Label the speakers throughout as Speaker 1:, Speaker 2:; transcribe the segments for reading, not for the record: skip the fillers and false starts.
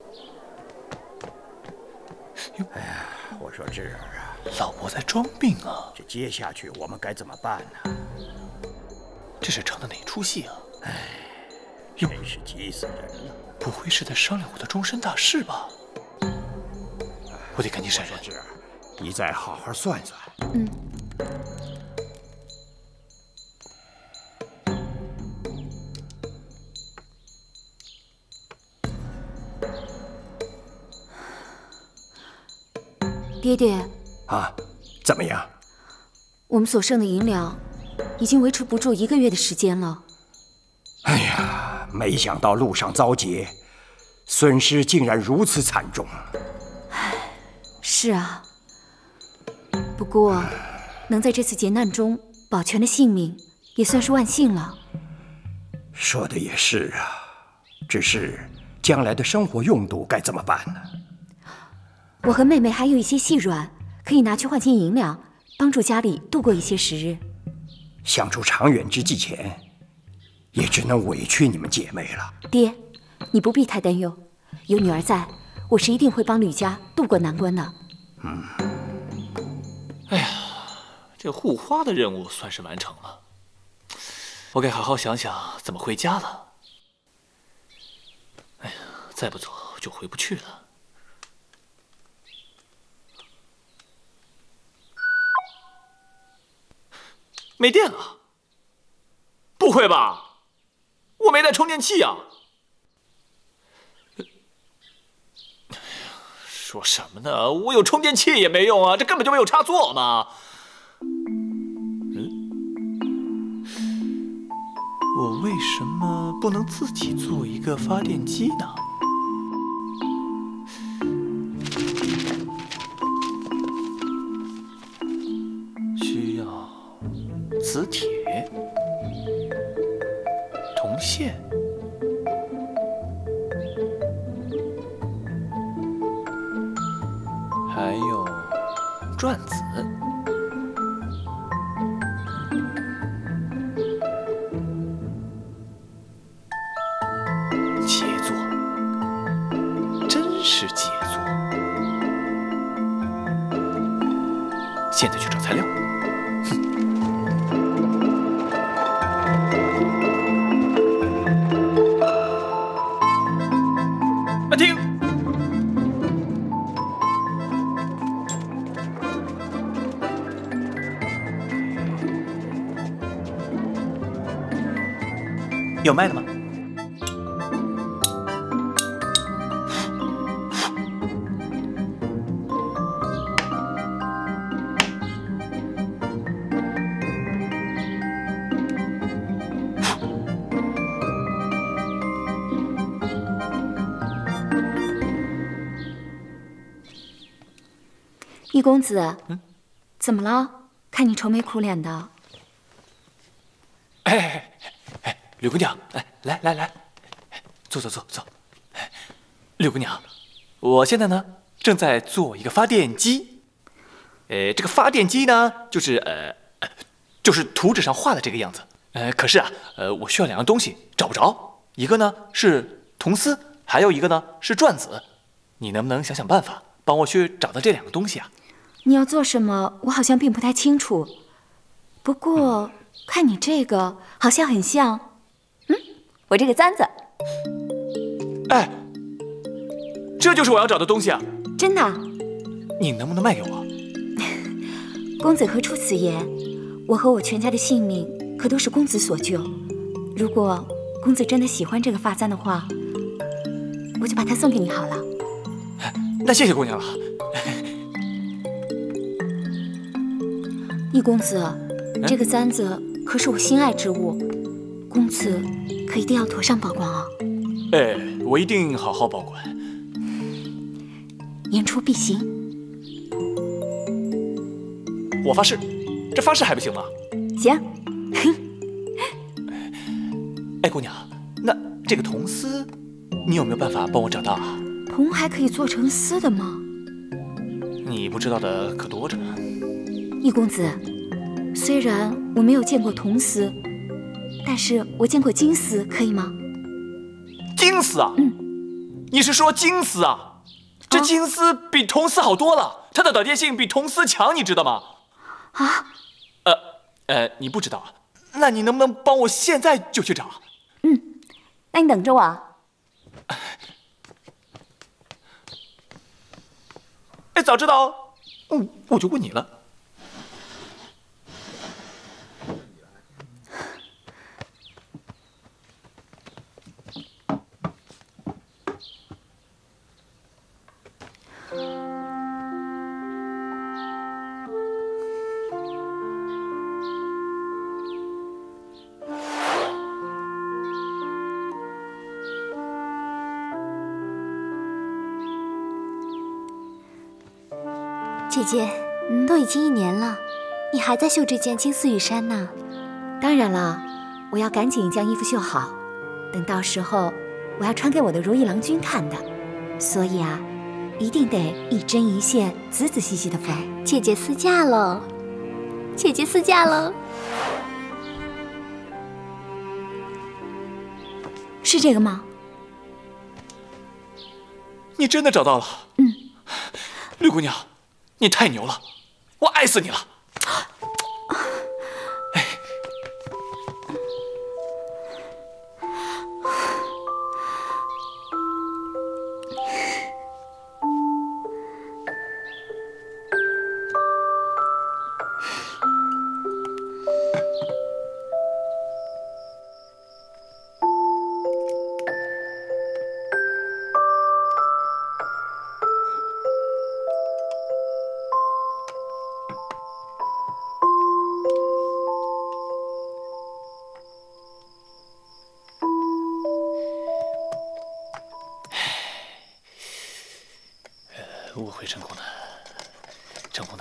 Speaker 1: 哎呀，我说智儿啊，
Speaker 2: 老伯在装病啊！
Speaker 1: 这接下去我们该怎么办呢？
Speaker 2: 这是成的哪出戏啊？
Speaker 1: 哎，真是急死人了！
Speaker 2: 不会是在商量我的终身大事吧？我得赶紧闪人。
Speaker 1: 智儿，你再好好算算。
Speaker 3: 嗯。爹爹
Speaker 1: 啊，怎么样？
Speaker 3: 我们所剩的银两已经维持不住1个月的时间了。
Speaker 1: 哎呀，没想到路上遭劫，损失竟然如此惨重。
Speaker 3: 唉，是啊。不过，能在这次劫难中保全了性命，也算是万幸了。
Speaker 1: 说的也是啊，只是将来的生活用度该怎么办呢？
Speaker 3: 我和妹妹还有一些细软，可以拿去换些银两，帮助家里度过一些时日。
Speaker 1: 想出长远之计前，也只能委屈你们姐妹了。
Speaker 3: 爹，你不必太担忧，有女儿在，我是一定会帮吕家渡过难关的。
Speaker 2: 哎呀，这护花的任务算是完成了，我该好好想想怎么回家了。哎呀，再不走就回不去了。没电了？不会吧？我没带充电器啊！说什么呢？我有充电器也没用啊，这根本就没有插座嘛！我为什么不能自己做一个发电机呢？需要磁铁、铜线。还有转子，杰作，真是杰作！现在去找材料。停！有卖的吗？
Speaker 3: 易公子，怎么了？看你愁眉苦脸的。
Speaker 2: 哎，吕姑娘，来，坐。吕姑娘，我现在呢正在做一个发电机。这个发电机呢，就是图纸上画的这个样子。可是啊，我需要2样东西，找不着。一个呢是铜丝，还有一个呢是转子。你能不能想想办法，帮我去找到这2个东西啊？
Speaker 3: 你要做什么？我好像并不太清楚。不过看你这个，好像很像，我这个簪子。
Speaker 2: 哎，这就是我要找的东西啊！
Speaker 3: 真的？
Speaker 2: 你能不能卖给我？
Speaker 3: 公子何出此言？我和我全家的性命可都是公子所救。如果公子真的喜欢这个发簪的话，我就把它送给你好了。
Speaker 2: 那谢谢姑娘了。
Speaker 3: 易公子，这个簪子可是我心爱之物，公子可一定要妥善保管啊！
Speaker 2: 哎，我一定好好保管。
Speaker 3: 言出必行。
Speaker 2: 我发誓，这发誓还不行吗？
Speaker 3: 行。
Speaker 2: 哎，姑娘，那这个铜丝，你有没有办法帮我找到啊？
Speaker 3: 铜还可以做成丝的吗？
Speaker 2: 你不知道的可多着呢。
Speaker 3: 易公子，虽然我没有见过铜丝，但是我见过金丝，可以吗？
Speaker 2: 金丝啊？ 你是说金丝啊？这金丝比铜丝好多了，它的导电性比铜丝强，你知道吗？
Speaker 3: 啊？
Speaker 2: 你不知道啊？那你能不能帮我现在就去找？
Speaker 3: 那你等着我啊。
Speaker 2: 哎，早知道，我就问你了。
Speaker 4: 姐姐，都已经1年了，你还在绣这件金丝羽衫呢？
Speaker 3: 当然了，我要赶紧将衣服绣好，等到时候我要穿给我的如意郎君看的，所以啊，一定得一针一线、仔仔细细的缝。
Speaker 4: 姐姐私嫁了，姐姐私嫁了，
Speaker 3: 是这个吗？
Speaker 2: 你真的找到了？绿姑娘，你太牛了，我爱死你了！我会成功的，成功的。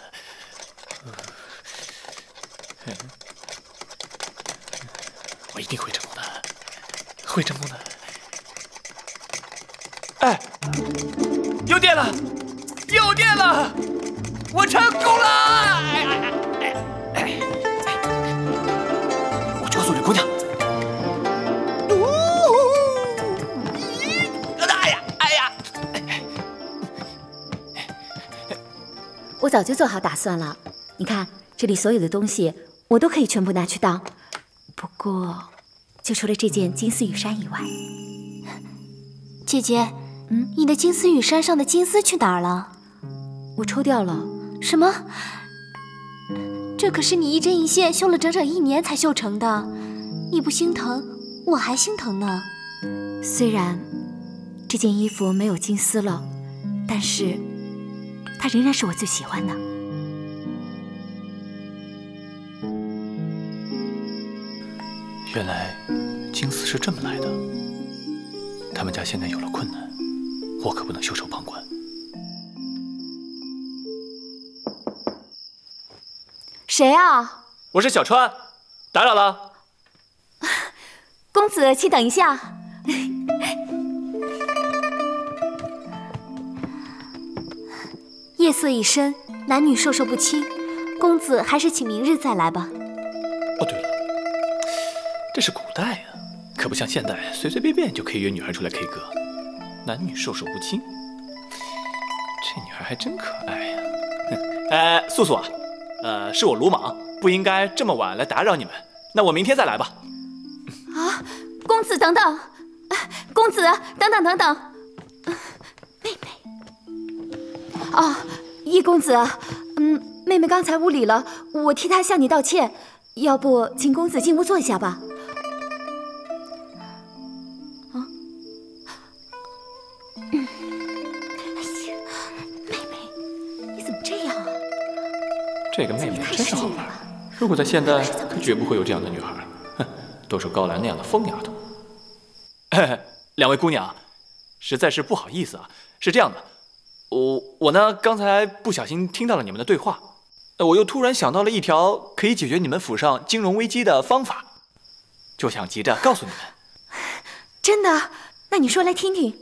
Speaker 2: 我一定会成功的，会成功的。哎，有电了，有电了，我成功了！我去告诉绿姑娘。
Speaker 3: 我早就做好打算了，你看这里所有的东西，我都可以全部拿去当。不过，就除了这件金丝羽衫以外，
Speaker 4: 姐姐，你的金丝羽衫上的金丝去哪儿了？
Speaker 3: 我抽掉了。
Speaker 4: 什么？这可是你一针一线绣了整整1年才绣成的，你不心疼，我还心疼呢。
Speaker 3: 虽然这件衣服没有金丝了，但是它仍然是我最喜欢的。
Speaker 2: 原来金丝是这么来的。他们家现在有了困难，我可不能袖手旁观。
Speaker 3: 谁啊？
Speaker 2: 我是小川，打扰了。
Speaker 3: 公子，请等一下。
Speaker 4: 夜色已深，男女授受不亲，公子还是请明日再来吧。
Speaker 2: 哦，对了，这是古代啊，可不像现代，随随便便就可以约女孩出来 K 歌，男女授受不亲。这女孩还真可爱呀。素素啊，是我鲁莽，不应该这么晚来打扰你们。那我明天再来吧。
Speaker 3: 啊，公子等等，公子等等等等，妹妹。啊，叶公子，妹妹刚才无礼了，我替她向你道歉。要不，请公子进屋坐一下吧。啊，哎呀，妹妹，你怎么这样啊？
Speaker 2: 这个妹妹真是好玩，如果在现代，可绝不会有这样的女孩。哼，都是高兰那样的疯丫头。两位姑娘，实在是不好意思啊。是这样的，我呢刚才不小心听到了你们的对话，我又突然想到了一条可以解决你们府上金融危机的方法，就想急着告诉你们。
Speaker 3: 真的？那你说来听听。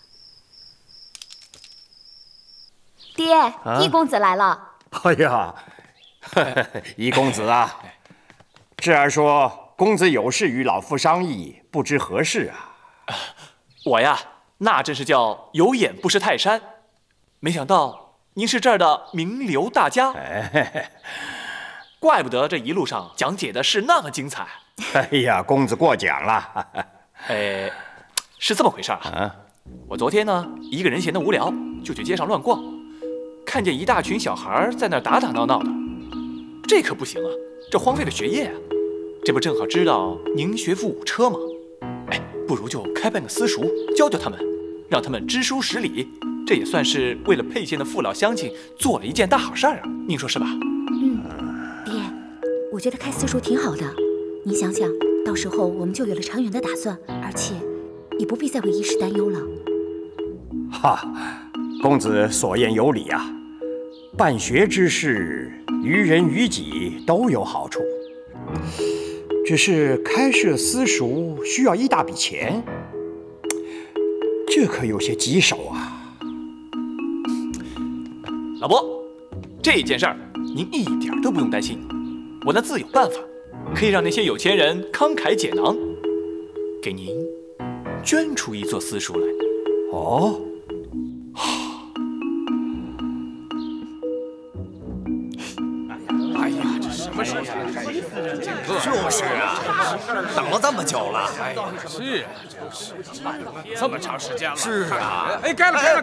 Speaker 3: 爹，易公子来了。
Speaker 1: 哎呀，易公子啊，侄儿说公子有事与老夫商议，不知何事啊？
Speaker 2: 我呀， 那真是叫有眼不识泰山。没想到您是这儿的名流大家，怪不得这一路上讲解的是那么精彩。
Speaker 1: 哎呀，公子过奖了。
Speaker 2: 是这么回事啊。我昨天呢，一个人闲得无聊，就去街上乱逛，看见一大群小孩在那儿打打闹闹的，这可不行啊，这荒废了学业啊。这不正好知道您学富五车吗？不如就开办个私塾，教教他们，让他们知书识礼，这也算是为了沛县的父老乡亲做了一件大好事儿啊，您说是吧？
Speaker 3: 爹，我觉得开私塾挺好的。你想想，到时候我们就有了长远的打算，而且也不必再为一时担忧了。
Speaker 1: 哈，公子所言有理啊。办学之事，于人于己都有好处。只是开设私塾需要一大笔钱，这可有些棘手啊。
Speaker 2: 老伯，这件事儿您一点都不用担心，我那自有办法，可以让那些有钱人慷慨解囊，给您捐出一座私塾来。
Speaker 1: 哦，
Speaker 5: 哎呀，这什么时候？就是啊，等了这么久了。
Speaker 6: 是啊，这么长时间了。
Speaker 5: 是啊。
Speaker 6: 开了。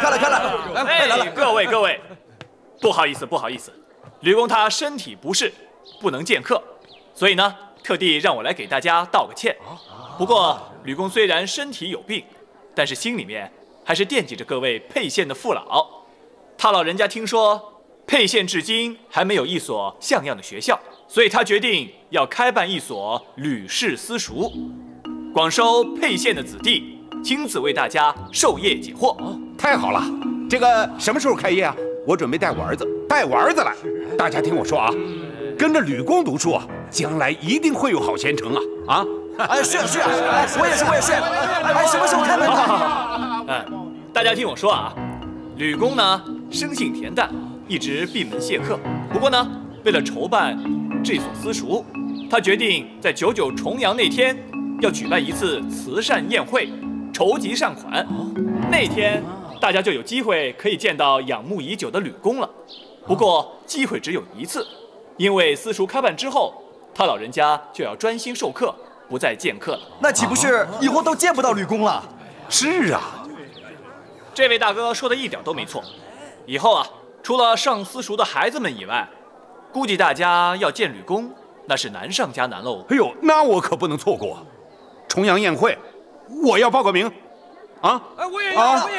Speaker 2: 各位，不好意思，吕公他身体不适，不能见客，所以呢，特地让我来给大家道个歉。不过，吕公虽然身体有病，但是心里面还是惦记着各位沛县的父老。他老人家听说沛县至今还没有一所像样的学校，所以他决定要开办一所吕氏私塾，广收沛县的子弟，亲自为大家授业解惑。
Speaker 6: 太好了，这个什么时候开业啊？我准备带我儿子来。大家听我说啊，跟着吕公读书啊，将来一定会有好前程啊！
Speaker 5: 是，我也是。什么时候开门？
Speaker 2: 大家听我说啊，吕公呢生性恬淡，一直闭门谢客。不过呢，为了筹办这所私塾，他决定在99重阳那天要举办一次慈善宴会，筹集善款。那天大家就有机会可以见到仰慕已久的吕公了。不过机会只有一次，因为私塾开办之后，他老人家就要专心授课，不再见客了。
Speaker 5: 那岂不是以后都见不到吕公了？
Speaker 6: 是啊，
Speaker 2: 这位大哥说的一点都没错。以后啊，除了上私塾的孩子们以外，估计大家要见吕公，那是难上加难喽。
Speaker 6: 哎呦，那我可不能错过重阳宴会，我要报个名啊！
Speaker 5: 我也要，算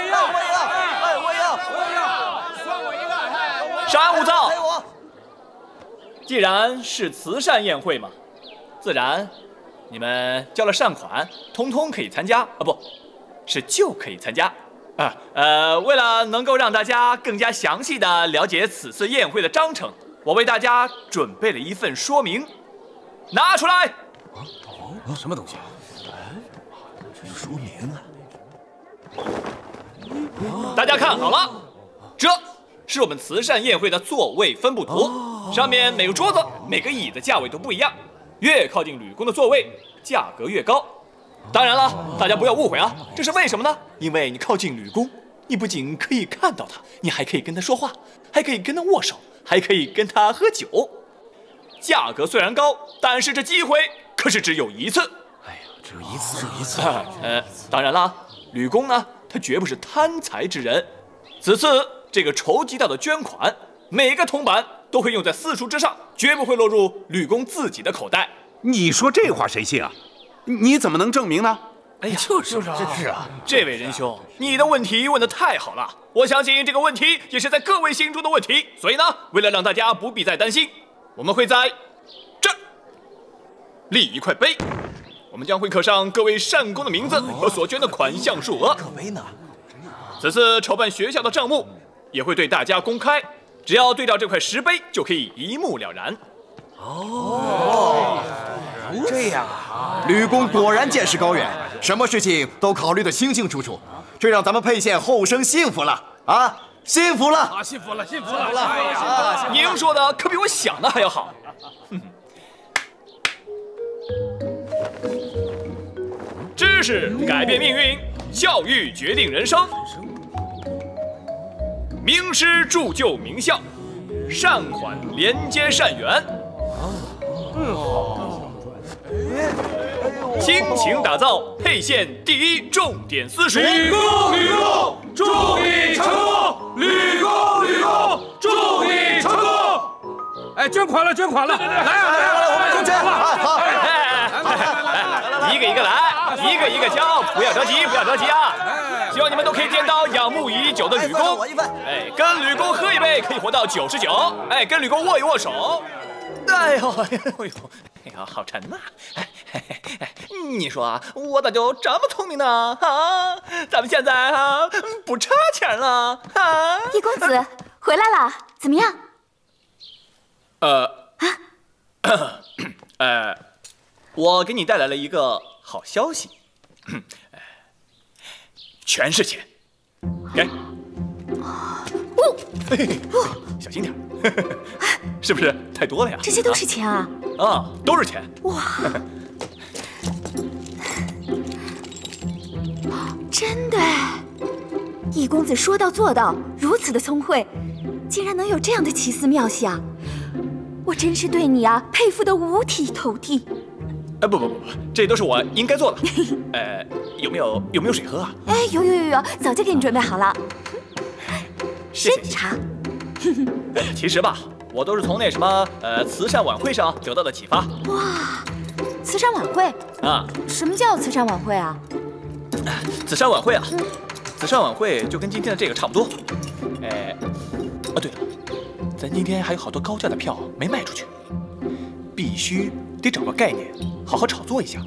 Speaker 5: 我一个。
Speaker 2: 山无造，既然是慈善宴会嘛，自然你们交了善款，通通可以参加啊，不是就可以参加啊。为了能够让大家更加详细的了解此次宴会的章程，我为大家准备了一份说明，拿出来。
Speaker 5: 什么东西？说明啊！
Speaker 2: 大家看好了，这是我们慈善宴会的座位分布图，上面每个桌子、每个椅子价位都不一样，越靠近吕公的座位，价格越高。当然了，大家不要误会啊，这是为什么呢？因为你靠近吕公，你不仅可以看到他，你还可以跟他说话，还可以跟他握手，还可以跟他喝酒。价格虽然高，但是这机会可是只有一次。
Speaker 5: 哎呀，只有一次。
Speaker 2: 当然了，吕公呢，他绝不是贪财之人。此次这个筹集到的捐款，每个铜板都会用在私塾之上，绝不会落入吕公自己的口袋。
Speaker 6: 你说这话谁信啊？你怎么能证明呢？
Speaker 2: 哎呀，
Speaker 5: 就是啊，
Speaker 2: 这位仁兄，你的问题问得太好了，我相信这个问题也是在各位心中的问题，所以呢，为了让大家不必再担心，我们会在这立一块碑，我们将会刻上各位善公的名字和所捐的款项数额。
Speaker 5: 可悲呢。
Speaker 2: 此次筹办学校的账目也会对大家公开，只要对照这块石碑就可以一目了然。
Speaker 5: 这样啊，吕公果然见识高远，什么事情都考虑得清清楚楚，这让咱们沛县后生幸福了啊！幸福了！
Speaker 6: 幸福了！
Speaker 5: 哎呀，
Speaker 2: 您说的可比我想的还要好。知识改变命运，
Speaker 7: 教育决定人生，名师铸就名校，善款连接善缘。倾情打造沛县第一重点私塾。
Speaker 8: 吕公，祝你成功！吕公，祝你成功！哎，捐款了，来啊，我们捐钱了！
Speaker 7: 好，一个一个来，一个一个交，不要着急啊！希望你们都可以见到仰慕已久的吕公。哎，跟吕公喝一杯，可以活到99。哎，跟吕公握一握手。哎呦，好沉呐！你说啊，我咋就这么聪明呢？啊，咱们现在啊不差钱了啊！
Speaker 3: 易公子回来了，怎么样？
Speaker 7: 我给你带来了一个好消息，全是钱，给。小心点，是不是太多了呀？
Speaker 3: 这些都是钱啊！
Speaker 7: 啊，都是钱。
Speaker 3: 哇，真的！易公子说到做到，如此的聪慧，竟然能有这样的奇思妙想，我真是对你啊佩服得五体投地。
Speaker 7: 不，这都是我应该做的。有没有水喝啊？
Speaker 3: 哎，有，早就给你准备好了。
Speaker 7: 谢谢。
Speaker 3: 深茶。
Speaker 7: 其实吧，我都是从那什么慈善晚会上得到的启发。
Speaker 3: 哇，慈善晚会
Speaker 7: 啊？
Speaker 3: 什么叫慈善晚会啊？
Speaker 7: 慈善晚会啊，慈善晚会就跟今天的这个差不多。对了，咱今天还有好多高价的票没卖出去，必须得找个概念，好好炒作一下。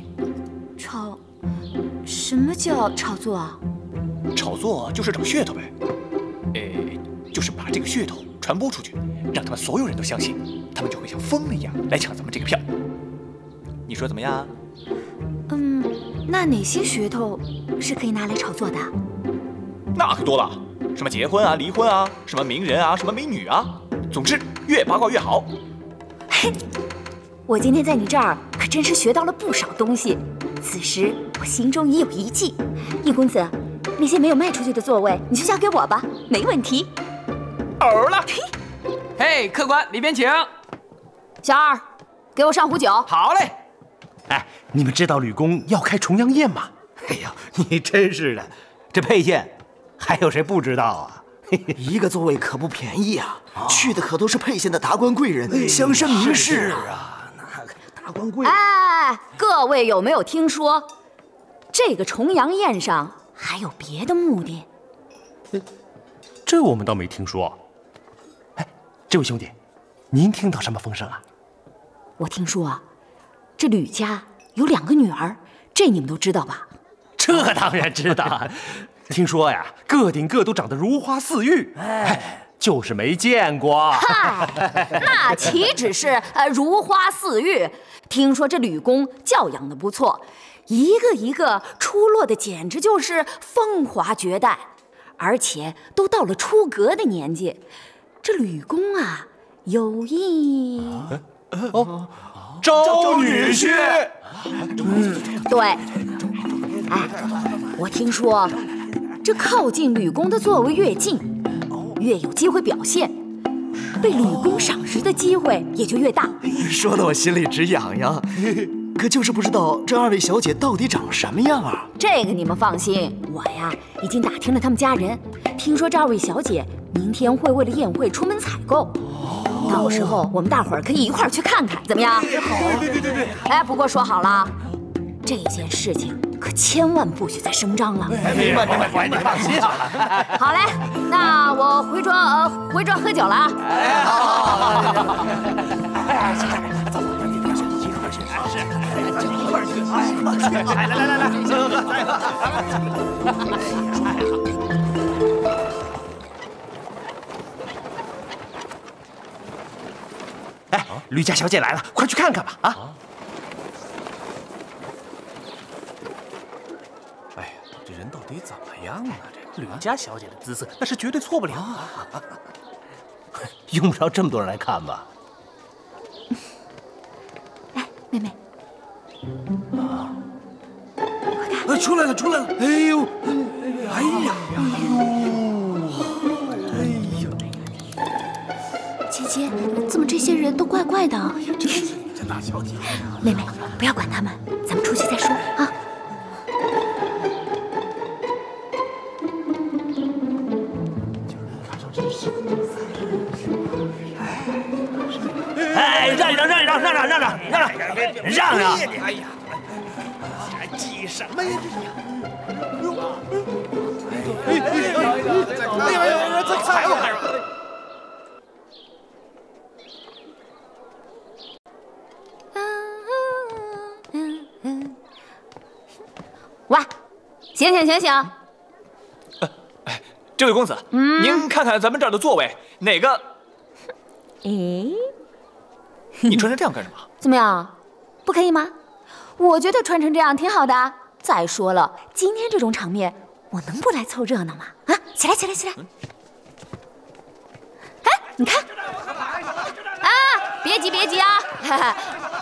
Speaker 3: 什么叫炒作啊？
Speaker 7: 炒作就是找噱头呗。就是把这个噱头传播出去，让他们所有人都相信，他们就会像疯了一样来抢咱们这个票。你说怎么样？
Speaker 3: 那哪些噱头是可以拿来炒作的？
Speaker 7: 那可多了，什么结婚啊、离婚啊，什么名人啊、什么美女啊，总之越八卦越好。
Speaker 3: 嘿，我今天在你这儿可真是学到了不少东西。此时我心中已有一计，易公子，那些没有卖出去的座位你就交给我吧，没问题。
Speaker 7: 偶了。
Speaker 9: 嘿，客官里边请。
Speaker 3: 小二，给我上壶酒。
Speaker 9: 好嘞。
Speaker 10: 哎，你们知道吕公要开重阳宴吗？
Speaker 1: 哎呀，你真是的，这沛县还有谁不知道啊？
Speaker 5: 一个座位可不便宜啊，去的可都是沛县的达官贵人、乡绅名士啊。
Speaker 1: 那个达官贵人。
Speaker 3: 哎，各位有没有听说，这个重阳宴上还有别的目的？
Speaker 10: 这我们倒没听说。哎，这位兄弟，您听到什么风声啊？
Speaker 3: 我听说啊，这吕家有2个女儿，这你们都知道吧？
Speaker 10: 这当然知道。听说呀，个顶个都长得如花似玉，就是没见过。
Speaker 3: 嗨，那岂止是如花似玉？听说这吕公教养的不错，一个一个出落的简直就是风华绝代。而且都到了出阁的年纪，这吕公啊，有意
Speaker 10: 招女婿。
Speaker 3: 对，哎，我听说，这靠近吕公的座位越近，越有机会表现，被吕公赏识的机会也就越大。
Speaker 5: 说得我心里直痒痒。可就是不知道这2位小姐到底长什么样啊？
Speaker 3: 这个你们放心，我呀已经打听了他们家人，听说这2位小姐明天会为了宴会出门采购，到时候我们大伙儿可以一块儿去看看，怎么样？
Speaker 5: 好，对。
Speaker 3: 哎，不过说好了，这件事情可千万不许再声张了。
Speaker 5: 明白，你放心好了。
Speaker 3: 好嘞，那我回庄喝酒了啊。
Speaker 5: 哎，好。
Speaker 10: 哎，走。来，哎，吕家小姐来了，快去看看吧！啊！
Speaker 6: 哎呀，这人到底怎么样啊？这
Speaker 10: 吕家小姐的姿色，那是绝对错不了啊！
Speaker 1: 用不着这么多人来看吧？
Speaker 3: 来，妹妹。
Speaker 5: 出来了！哎呦，
Speaker 8: 哎呀，
Speaker 4: 姐姐，怎么这些人都怪怪的？
Speaker 8: 这大小姐，
Speaker 3: 妹妹，不要管他们，咱们出去再说啊。
Speaker 1: 哎，让一让，让一让，让让让让让让让！
Speaker 8: 哎呀，
Speaker 1: 挤什么呀？
Speaker 5: 这踩我干什么？
Speaker 3: 喂，醒醒醒醒！
Speaker 2: 这位公子，您看看咱们这儿的座位，哪个？
Speaker 3: 诶，
Speaker 2: 你穿成这样干什么？
Speaker 3: 怎么样，不可以吗？我觉得穿成这样挺好的。再说了，今天这种场面，我能不来凑热闹吗？啊，起来起来起来！哎，你看，啊，别急别急啊！哈哈。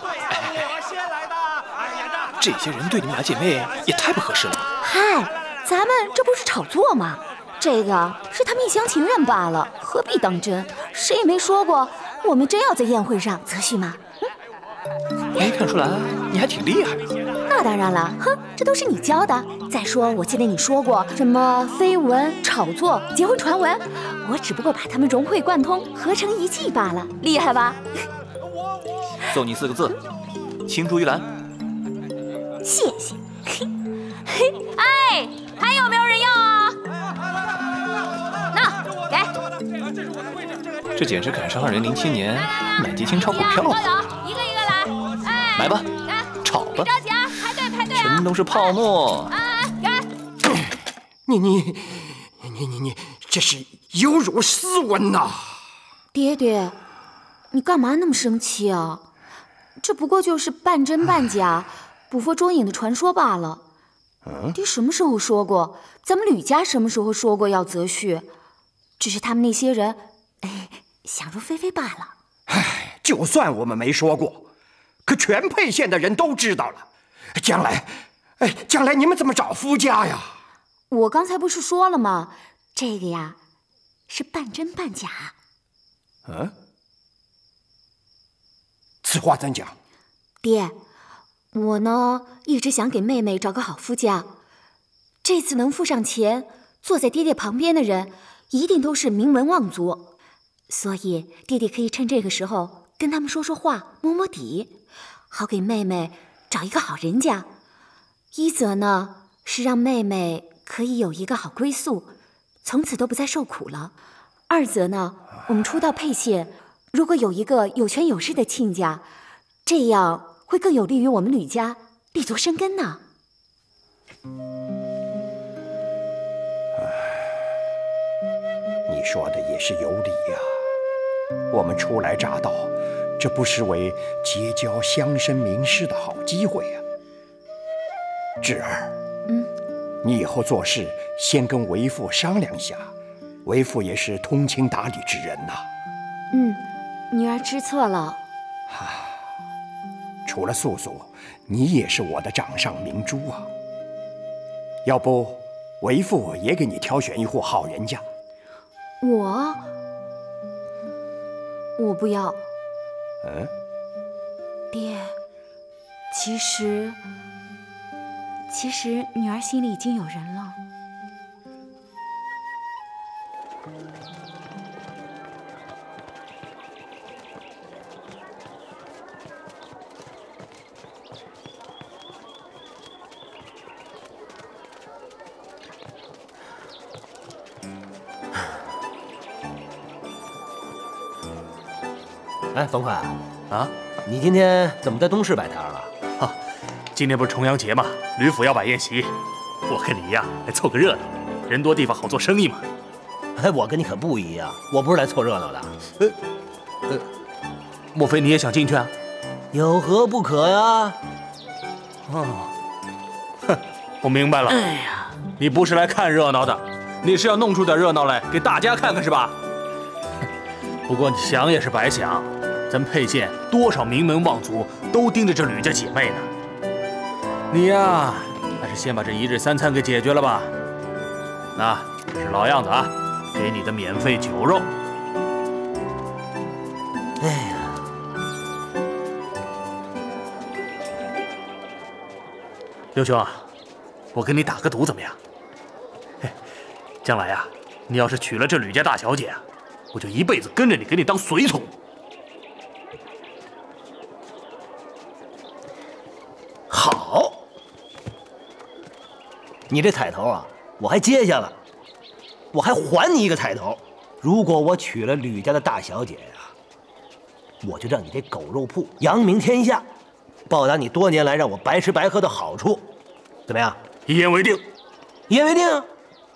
Speaker 2: 这些人对你们俩姐妹也太不合适了。
Speaker 3: 嗨，咱们这不是炒作吗？这个是他们一厢情愿罢了，何必当真？谁也没说过我们真要在宴会上择婿吗？
Speaker 2: 没看出来你还挺厉害的。
Speaker 3: 那当然了，哼，这都是你教的。再说，我记得你说过什么绯闻、炒作、结婚传闻，我只不过把它们融会贯通，合成一气罢了，厉害吧？
Speaker 2: 送你4个字：青出于蓝。
Speaker 3: 谢谢。哎，还有没有人要啊？那给。
Speaker 2: 这简直赶上2007年买基金炒股票
Speaker 3: 都
Speaker 2: 了。
Speaker 3: 有，一个一个来。哎，
Speaker 2: 买吧，
Speaker 3: 来，
Speaker 2: 炒吧。
Speaker 3: 别着急啊，排队排队啊。
Speaker 2: 全都是泡沫。
Speaker 3: 给。
Speaker 1: 你，这是有辱斯文呐！
Speaker 3: 爹爹，你干嘛那么生气啊？这不过就是半真半假、捕风捉影的传说罢了。爹什么时候说过？咱们吕家什么时候说过要择婿？只是他们那些人，想入非非罢了。
Speaker 1: 唉，就算我们没说过，可全沛县的人都知道了。将来你们怎么找夫家呀？
Speaker 3: 我刚才不是说了吗？这个呀，是半真半假。
Speaker 1: 此话怎讲？
Speaker 3: 爹，我呢一直想给妹妹找个好夫家。这次能付上钱，坐在爹爹旁边的人，一定都是名门望族。所以爹爹可以趁这个时候跟他们说说话，摸摸底，好给妹妹找一个好人家。一则呢是让妹妹可以有一个好归宿，从此都不再受苦了；二则呢，我们初到沛县，如果有一个有权有势的亲家，这样会更有利于我们吕家立足生根呢。
Speaker 1: 你说的也是有理呀。我们初来乍到，这不失为结交乡绅名士的好机会呀。智儿，你以后做事先跟为父商量一下，为父也是通情达理之人呐。
Speaker 3: 女儿知错了。
Speaker 1: 除了素素，你也是我的掌上明珠啊。要不，为父也给你挑选一户好人家。
Speaker 3: 我不要。爹，其实女儿心里已经有人了。
Speaker 10: 哎，冯快啊，你今天怎么在东市摆摊了？
Speaker 11: 今天不是重阳节吗？吕府要摆宴席，我跟你一样来凑个热闹，人多地方好做生意嘛。
Speaker 10: 哎，我跟你可不一样，我不是来凑热闹的。
Speaker 11: 莫非你也想进去啊？
Speaker 10: 有何不可呀？
Speaker 11: 我明白了。
Speaker 10: 哎呀，
Speaker 11: 你不是来看热闹的，你是要弄出点热闹来给大家看看是吧？不过你想也是白想，咱沛县多少名门望族都盯着这吕家姐妹呢。你呀，还是先把这一日三餐给解决了吧。 那这是老样子啊，给你的免费酒肉。
Speaker 12: 哎呀，
Speaker 11: 刘兄啊，我跟你打个赌怎么样？嘿，将来呀，你要是娶了这吕家大小姐啊，我就一辈子跟着你，给你当随从。
Speaker 12: 好，你这彩头啊，我还接下了，我还还你一个彩头。如果我娶了吕家的大小姐呀，我就让你这狗肉铺扬名天下，报答你多年来让我白吃白喝的好处，怎么样？
Speaker 11: 一言为定。
Speaker 12: 一言为定啊。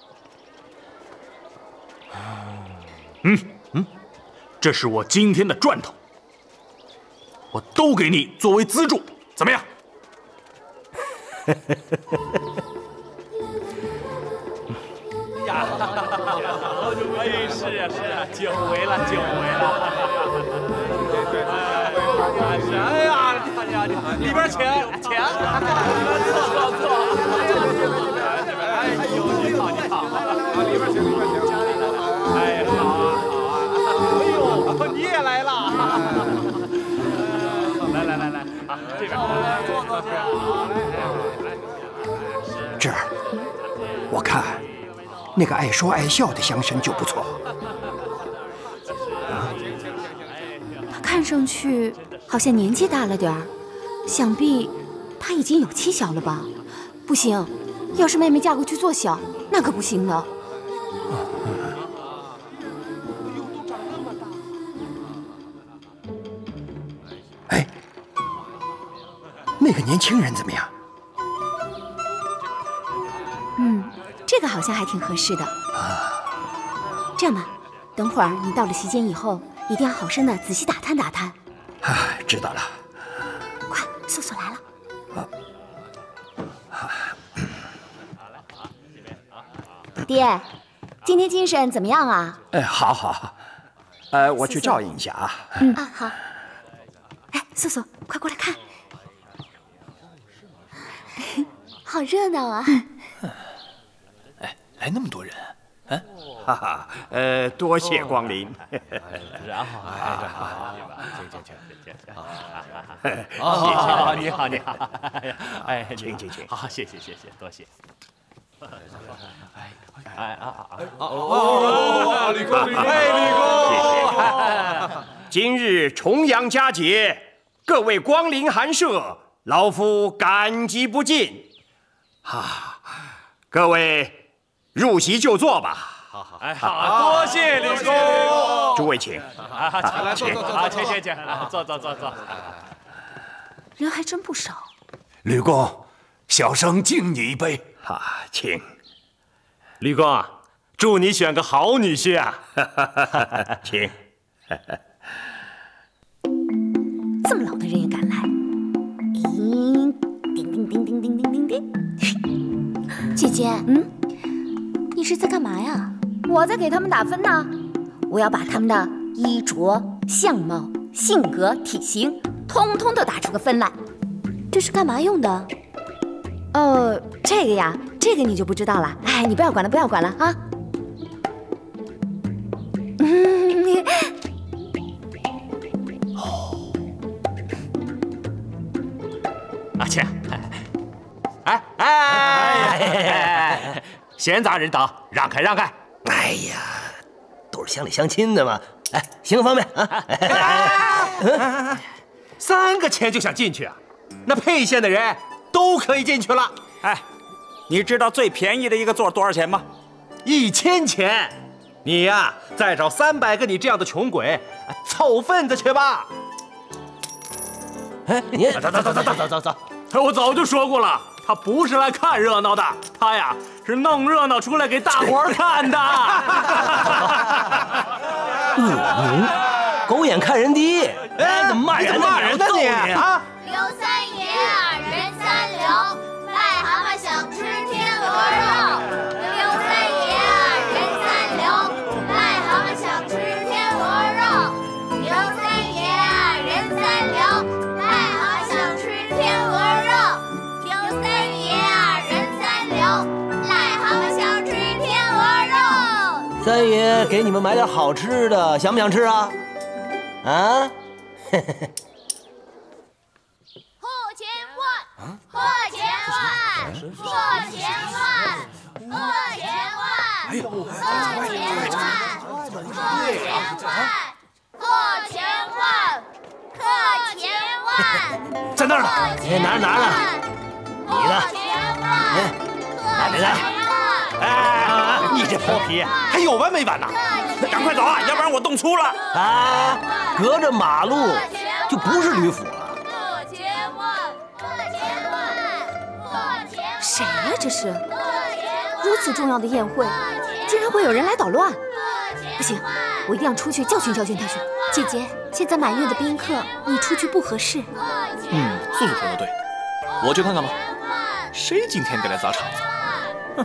Speaker 11: 这是我今天的赚头，我都给你作为资助，怎么样？
Speaker 10: 呀，哎，是啊，久违了，久违了。哎呀，里边请，坐。哎呦，你好，里边请。哎，好啊。哎呦，你也来了。来，啊，这边坐去。
Speaker 1: 这儿，我看那个爱说爱笑的乡绅就不错。
Speaker 3: 他看上去好像年纪大了点儿，想必他已经有妻小了吧？不行，要是妹妹嫁过去做小，那可不行呢。
Speaker 1: 哎，那个年轻人怎么样？
Speaker 3: 这个好像还挺合适的。这样吧，等会儿你到了席间以后，一定要好生的仔细打探打探。
Speaker 1: 知道了。
Speaker 3: 快，素素来了。爹，今天精神怎么样啊？
Speaker 1: 好，我去照应一下啊。
Speaker 3: 好。哎，素素，快过来看，
Speaker 4: 好热闹啊！
Speaker 2: 来那么多人，
Speaker 1: 多谢光临。
Speaker 10: 然后，请，你好，哎，请，好，谢谢，多谢。
Speaker 8: 吕公，
Speaker 1: 今日重阳佳节，各位光临寒舍，老夫感激不尽。各位入席就坐吧。
Speaker 10: 好，多谢吕公。
Speaker 1: 诸位请。
Speaker 10: 来，坐，坐。
Speaker 3: 人还真不少。
Speaker 6: 吕公，小生敬你一杯。
Speaker 1: 请。
Speaker 10: 吕公啊，祝你选个好女婿啊！
Speaker 1: 请。
Speaker 3: 这么老的人也敢来？叮。
Speaker 4: 姐姐，你是在干嘛呀？
Speaker 3: 我在给他们打分呢。我要把他们的衣着、相貌、性格、体型，通通都打出个分来。
Speaker 4: 这是干嘛用的？
Speaker 3: 这个呀，这个你就不知道了。哎，你不要管了啊！
Speaker 10: 阿倩，闲杂人等，让开。
Speaker 12: 哎呀，都是乡里乡亲的嘛。哎，行个方便啊。
Speaker 10: 3个钱就想进去啊？那沛县的人都可以进去了。
Speaker 13: 哎，你知道最便宜的一个座多少钱吗
Speaker 10: ？1000钱。你呀，再找300个你这样的穷鬼凑份子去吧。
Speaker 12: 哎，你
Speaker 10: 走。我早就说过了，他不是来看热闹的，他呀是弄热闹出来给大伙儿看的。
Speaker 12: 狗眼看人低，哎，怎么骂人呢你啊？
Speaker 14: 刘三爷啊，人三流，癞蛤蟆想吃天鹅肉。刘三爷啊，人三流，癞蛤蟆想吃天鹅肉。刘三爷啊，人三流，癞蛤蟆想吃天鹅肉。刘三爷啊，人三流，癞蛤蟆想吃天鹅
Speaker 12: 三爷给你们买点好吃的，想不想吃啊？啊？
Speaker 14: 破千万，破千万，破千万，破千万，
Speaker 6: 哎呦，
Speaker 14: 破千万，破千万，破千万，
Speaker 12: 在那儿呢，哎，拿着拿着，你呢？来，
Speaker 6: 哎，你这泼皮还有完没完呐？赶快走啊，要不然我动粗了。
Speaker 12: 啊，隔着马路就不是吕府了。
Speaker 3: 谁呀？这是如此重要的宴会，竟然会有人来捣乱！不行，我一定要出去教训教训他去。
Speaker 4: 姐姐，现在满月的宾客，你出去不合适。
Speaker 2: 素素说的对，我去看看吧。谁今天敢来砸场子？哼！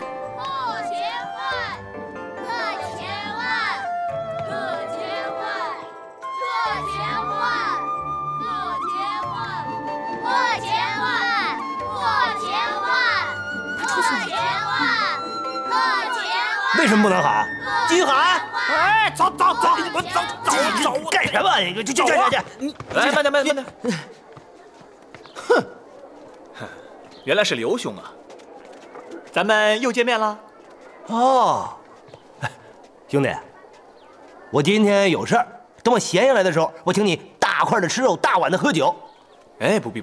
Speaker 12: 为什么不能喊？继续喊！
Speaker 6: 哎，走，
Speaker 12: 干什么？你去！
Speaker 2: 来，慢点！哼！原来是刘兄啊，咱们又见面了。
Speaker 12: 哦，兄弟，我今天有事儿，等我闲下来的时候，我请你大块的吃肉，大碗的喝酒。
Speaker 2: 哎，不必。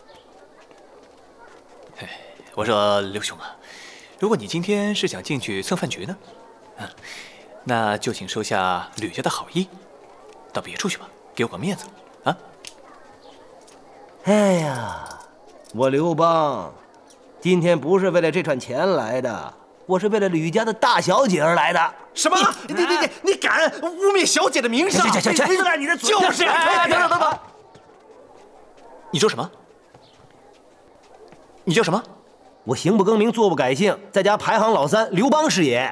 Speaker 2: 哎，我说刘兄啊，如果你今天是想进去蹭饭局呢，那就请收下吕家的好意，到别处去吧，给我个面子啊！
Speaker 12: 哎呀，我刘邦今天不是为了这串钱来的，我是为了吕家的大小姐而来的。
Speaker 5: 什么？你敢污蔑小姐的名声？
Speaker 12: 去！你的嘴
Speaker 5: 就是！等！
Speaker 2: 你说什么？你叫什么？
Speaker 12: 我行不更名，坐不改姓，在家排行老3，刘邦是也。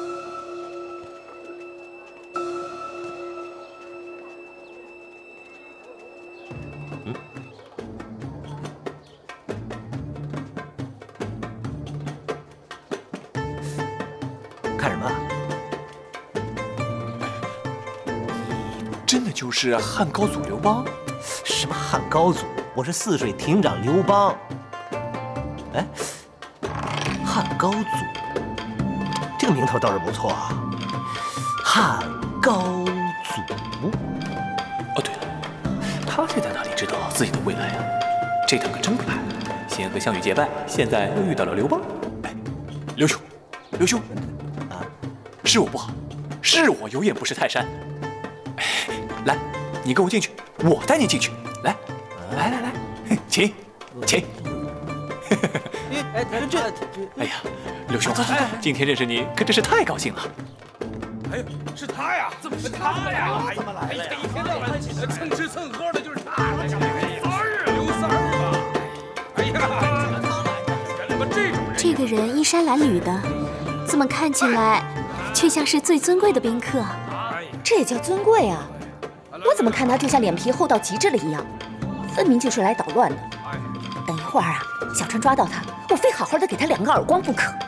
Speaker 12: 看什么？
Speaker 2: 真的就是汉高祖刘邦？
Speaker 12: 什么汉高祖？我是泗水亭长刘邦。哎，汉高祖这个名头倒是不错啊。汉高祖。
Speaker 2: 哦，对了，他现在哪里知道自己的未来啊？这趟可真不赖，先和项羽结拜，现在又遇到了刘邦。哎，刘兄，啊，是我不好，是我有眼不识泰山。哎，来，你跟我进去，我带你进去。来，请。哎呀，刘兄，今天认识你可真是太高兴了。
Speaker 8: 哎，是他呀！怎么是他呀？怎么来了呀？一天到晚蹭吃蹭喝的，就是他。刘三儿啊！哎呀，原来么这种人。
Speaker 4: 这个人衣衫褴褛的，怎么看起来却像是最尊贵的宾客？
Speaker 3: 这也叫尊贵啊！我怎么看他就像脸皮厚到极致了一样，分明就是来捣乱的。等一会儿啊，小川抓到他，我非好好的给他2个耳光不可。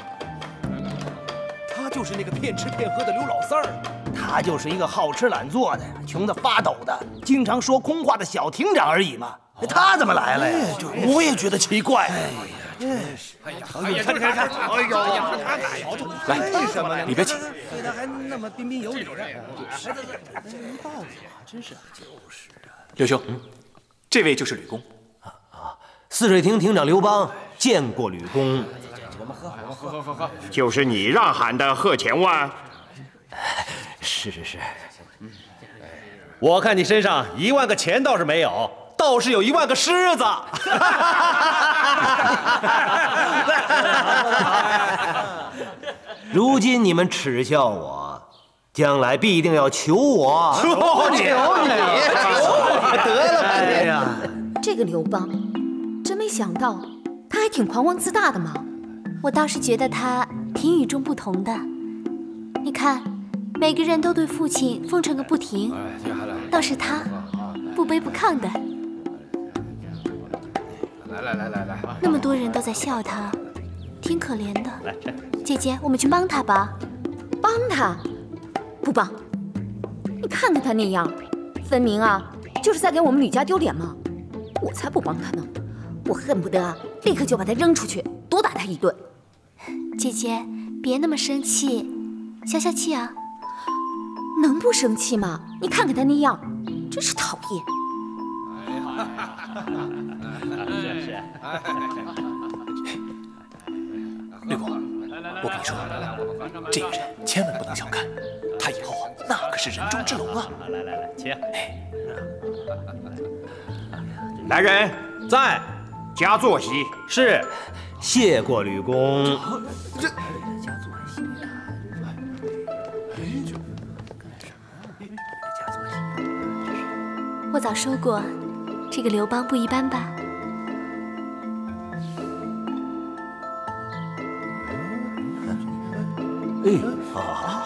Speaker 12: 他就是那个骗吃骗喝的刘老三儿，他就是一个好吃懒做的，穷得发抖的，经常说空话的小亭长而已嘛。他怎么来了呀？我也觉得奇怪。
Speaker 8: 哎呀，看！哎呦，
Speaker 2: 来，你别急。
Speaker 12: 对他还那么彬彬有礼的，没办法，真是。就是啊。
Speaker 2: 刘兄，这位就是吕公。
Speaker 12: 泗水亭亭长刘邦见过吕公。
Speaker 8: 我们喝。
Speaker 1: 就是你让喊的贺钱万。
Speaker 12: 是。
Speaker 10: 我看你身上1万个钱倒是没有，倒是有1万个狮子。
Speaker 12: 如今你们耻笑我，将来必定要求我。
Speaker 5: 求你！得了吧！
Speaker 12: 哎呀，
Speaker 3: 这个刘邦，真没想到，他还挺狂妄自大的嘛。
Speaker 4: 我倒是觉得他挺与众不同的。你看，每个人都对父亲奉承个不停，倒是他不卑不亢的。
Speaker 8: 来，
Speaker 4: 那么多人都在笑他，挺可怜的。姐姐，我们去帮他吧。
Speaker 3: 帮他？ 不帮。你看看他那样，分明啊就是在给我们吕家丢脸嘛！我才不帮他呢，我恨不得立刻就把他扔出去，毒打他一顿。
Speaker 4: 姐姐，别那么生气，消消气啊。
Speaker 3: 能不生气吗？你看看他那样，真是讨厌。
Speaker 2: 绿公，我跟你说，这个人千万不能小看，他以后那可是人中之龙啊！
Speaker 13: 来，切！
Speaker 1: 来人，在，加坐席。
Speaker 12: 是，谢过吕公。
Speaker 5: 这。
Speaker 4: 我早说过，这个刘邦不一般吧？
Speaker 12: 哎，好。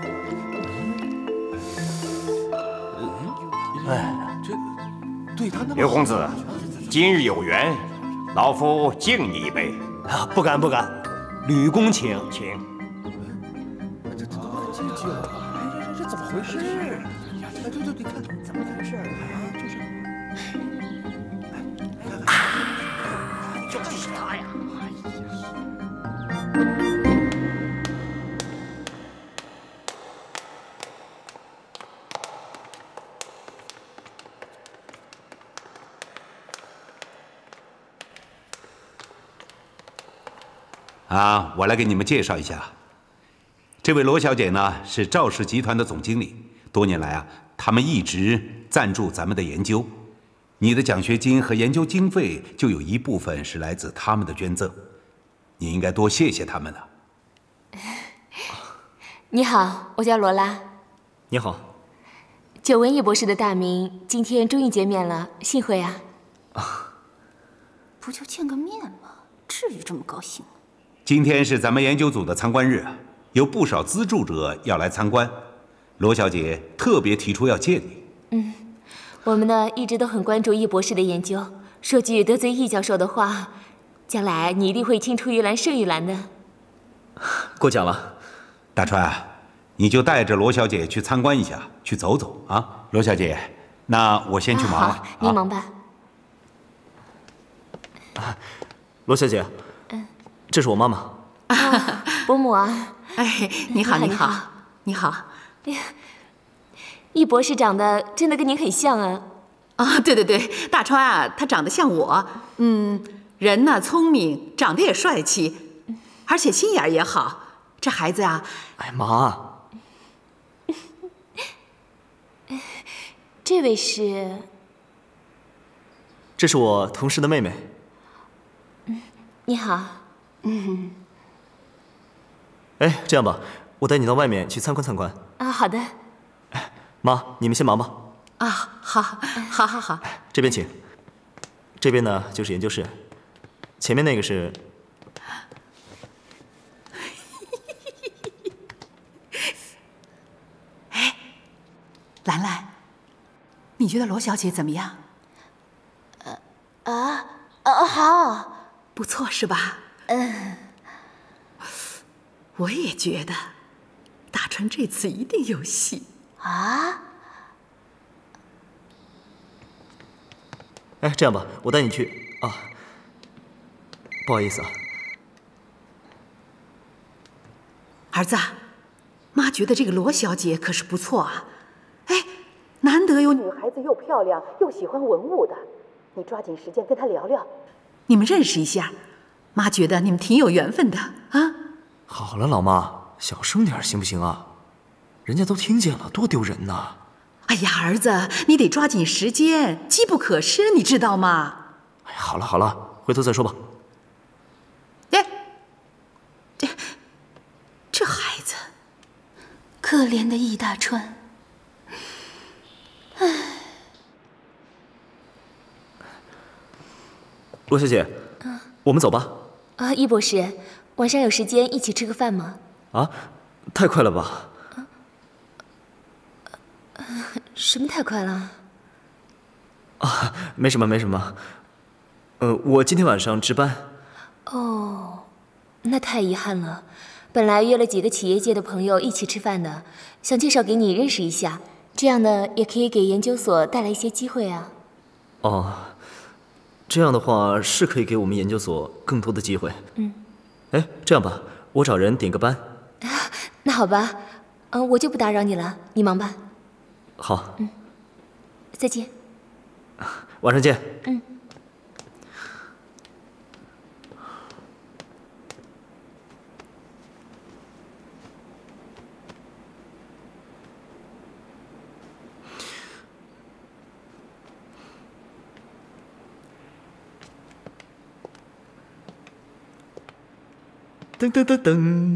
Speaker 1: 哎，这对他那么……刘公子，今日有缘，老夫敬你一杯。
Speaker 12: 啊，不敢，吕公请。
Speaker 5: 这怎么回事？哎，对，你看怎么回事啊？
Speaker 12: 就是他呀！
Speaker 6: 我来给你们介绍一下，这位罗小姐呢是赵氏集团的总经理，多年来他们一直赞助咱们的研究，你的奖学金和研究经费就有一部分是来自他们的捐赠，你应该多谢谢他们了。
Speaker 4: 你好，我叫罗拉。
Speaker 11: 你好。
Speaker 4: 久闻易博士的大名，今天终于见面了，幸会啊！
Speaker 3: 不就见个面吗？至于这么高兴？
Speaker 6: 今天是咱们研究组的参观日，有不少资助者要来参观，罗小姐特别提出要见你。
Speaker 4: 我们呢一直都很关注易博士的研究，说句得罪易教授的话，将来你一定会青出于蓝胜于蓝的。
Speaker 11: 过奖了，
Speaker 6: 大川，你就带着罗小姐去参观一下，去走走啊。罗小姐，那我先去忙了。
Speaker 4: 好，您忙吧。
Speaker 11: 罗小姐，这是我妈妈。
Speaker 4: 伯母啊。
Speaker 15: 哎，你好。
Speaker 4: 哎呀，易博士长得真的跟您很像啊。
Speaker 15: 啊，对，大川啊，他长得像我，人呢聪明，长得也帅气，而且心眼也好。这孩子啊，
Speaker 11: 哎妈，
Speaker 4: 这位是？
Speaker 11: 这是我同事的妹妹。
Speaker 4: 你好。
Speaker 11: 哎，这样吧，我带你到外面去参观参观。
Speaker 4: 啊，好的。
Speaker 11: 妈，你们先忙吧。
Speaker 15: 啊，好。
Speaker 11: 这边请。这边呢就是研究室，前面那个是。
Speaker 15: 哎，兰，你觉得罗小姐怎么样？
Speaker 4: 好，
Speaker 15: 不错是吧？我也觉得，大川这次一定有戏
Speaker 4: 啊！
Speaker 11: 哎，这样吧，我带你去啊。不好意思啊，
Speaker 15: 儿子，妈觉得这个罗小姐可是不错啊。哎，难得有女孩子又漂亮又喜欢文物的，你抓紧时间跟她聊聊，你们认识一下。妈觉得你们挺有缘分的啊。
Speaker 11: 好了，老妈，小声点行不行啊？人家都听见了，多丢人呐！
Speaker 15: 哎呀，儿子，你得抓紧时间，机不可失，你知道吗？
Speaker 11: 哎，好了，回头再说吧。
Speaker 15: 哎，这孩子，
Speaker 3: 可怜的易大川。唉，
Speaker 11: 罗小姐，我们走吧。
Speaker 4: 啊，易博士，晚上有时间一起吃个饭吗？
Speaker 11: 啊，太快了吧！
Speaker 4: 什么太快了？
Speaker 11: 啊，没什么。我今天晚上值班。
Speaker 4: 哦，那太遗憾了。
Speaker 3: 本来约了几个企业界的朋友一起吃饭呢，想介绍给你认识一下，这样呢也可以给研究所带来一些机会啊。
Speaker 16: 哦，这样的话是可以给我们研究所更多的机会。哎，这样吧，我找人顶个班。
Speaker 3: 那好吧，我就不打扰你了，你忙吧。
Speaker 16: 好。
Speaker 3: 再见。
Speaker 16: 晚上见。噔噔噔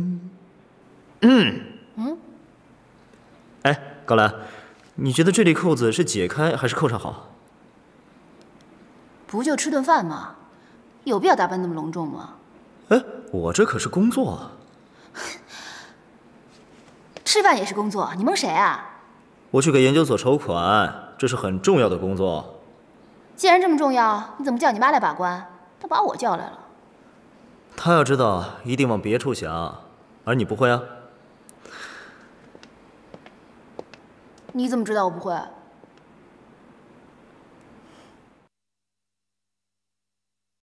Speaker 16: 噔，哎，高兰，你觉得这里扣子是解开还是扣上好？
Speaker 15: 不就吃顿饭吗？有必要打扮那么隆重吗？
Speaker 16: 哎，我这可是工作。
Speaker 15: 吃饭也是工作，你蒙谁啊？
Speaker 16: 我去给研究所筹款，这是很重要的工作。
Speaker 15: 既然这么重要，你怎么叫你妈来把关？她把我叫来了。
Speaker 16: 他要知道，一定往别处想，而你不会啊。
Speaker 15: 你怎么知道我不会？